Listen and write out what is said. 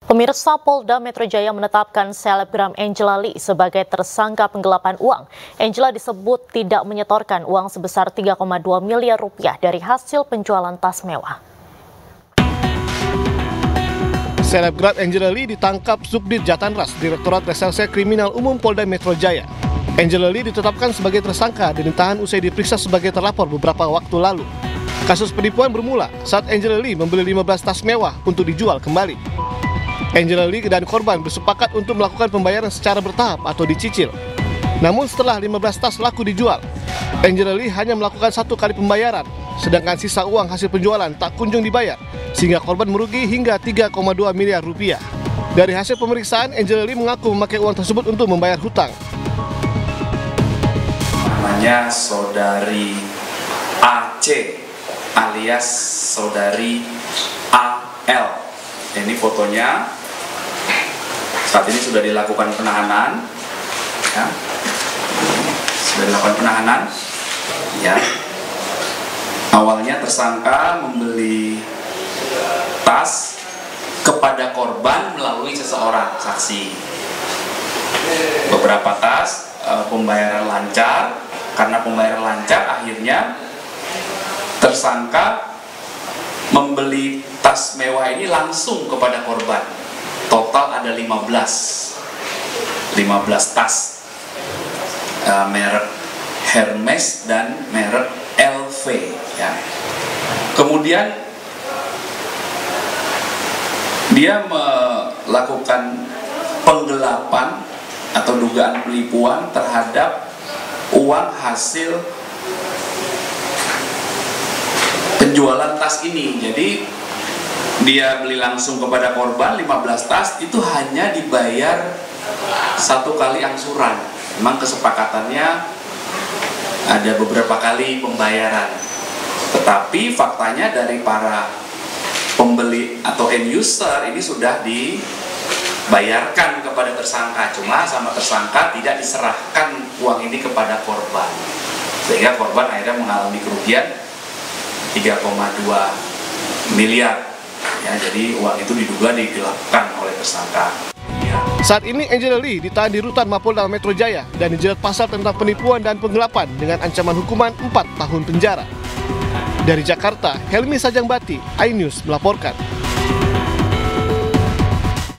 Pemirsa, Polda Metro Jaya menetapkan selebgram Angela Lee sebagai tersangka penggelapan uang. Angela disebut tidak menyetorkan uang sebesar 3,2 miliar rupiah dari hasil penjualan tas mewah. Selebgram Angela Lee ditangkap Subdit Jatanras, Direktorat Reserse Kriminal Umum Polda Metro Jaya. Angela Lee ditetapkan sebagai tersangka dan ditahan usai diperiksa sebagai terlapor beberapa waktu lalu. Kasus penipuan bermula saat Angela Lee membeli 15 tas mewah untuk dijual kembali. Angela Lee dan korban bersepakat untuk melakukan pembayaran secara bertahap atau dicicil. Namun setelah 15 tas laku dijual, Angela Lee hanya melakukan satu kali pembayaran, sedangkan sisa uang hasil penjualan tak kunjung dibayar, sehingga korban merugi hingga 3,2 miliar rupiah. Dari hasil pemeriksaan, Angela Lee mengaku memakai uang tersebut untuk membayar hutang. Namanya saudari AC alias saudari AL. Ini fotonya. Saat ini sudah dilakukan penahanan, ya. Sudah dilakukan penahanan, ya. Awalnya tersangka membeli tas kepada korban melalui seseorang saksi. Beberapa tas pembayaran lancar. Karena pembayaran lancar, akhirnya tersangka membeli tas mewah ini langsung kepada korban. Total ada 15 tas, merek Hermes dan merek LV, ya. Kemudian dia melakukan penggelapan atau dugaan penipuan terhadap uang hasil penjualan tas ini. Jadi dia beli langsung kepada korban 15 tas, itu hanya dibayar satu kali angsuran. Memang kesepakatannya ada beberapa kali pembayaran, tetapi faktanya dari para pembeli atau end user ini sudah dibayarkan kepada tersangka, cuma sama tersangka tidak diserahkan uang ini kepada korban, sehingga korban akhirnya mengalami kerugian 3,2 miliar. Ya, jadi uang itu diduga digelapkan oleh tersangka. Saat ini Angela Lee ditahan di rutan Mapolda Metro Jaya dan dijerat pasal tentang penipuan dan penggelapan dengan ancaman hukuman 4 tahun penjara. Dari Jakarta, Helmi Sajangbati, iNews melaporkan.